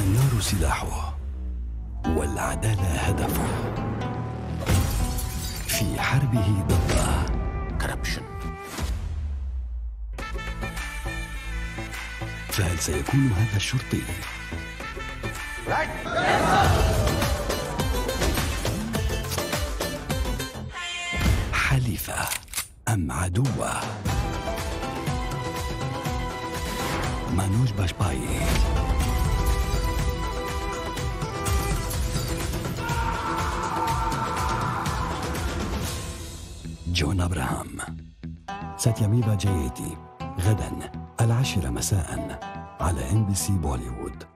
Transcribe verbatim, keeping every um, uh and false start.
النار سلاحه والعدالة هدفه. في حربه ضد كربشن، فهل سيكون هذا الشرطي حليفة أم عدوة؟ مانوج باشباي، جون أبراهام، ساتياميبا جايتي، غدا العاشرة مساء على إم بي سي بوليوود.